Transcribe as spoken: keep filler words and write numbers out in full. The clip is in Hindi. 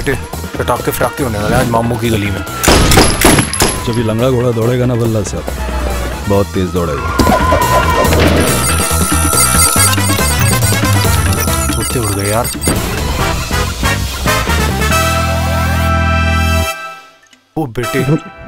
बेटे, पटाखे फटाखे होने वाले आज मामू की गली में। जब ये लंगड़ा घोड़ा दौड़ेगा ना बल्ला साहब, बहुत तेज दौड़ेगा। कुत्ते उड़ गए यार। ओ बेटे